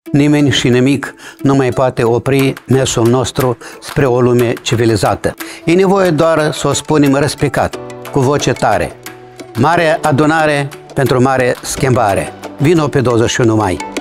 Nimeni și nimic nu mai poate opri mersul nostru spre o lume civilizată. E nevoie doar să o spunem răspicat, cu voce tare. Mare adunare pentru mare schimbare. Vino pe 21 mai!